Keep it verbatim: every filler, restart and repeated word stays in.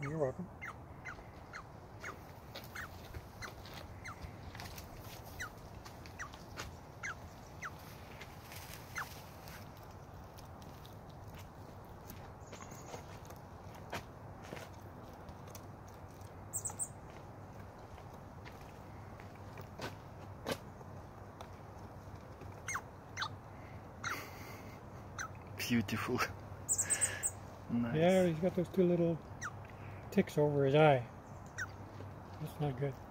You're welcome. Beautiful. Nice. Yeah, he's got those two little ticks over his eye. That's not good.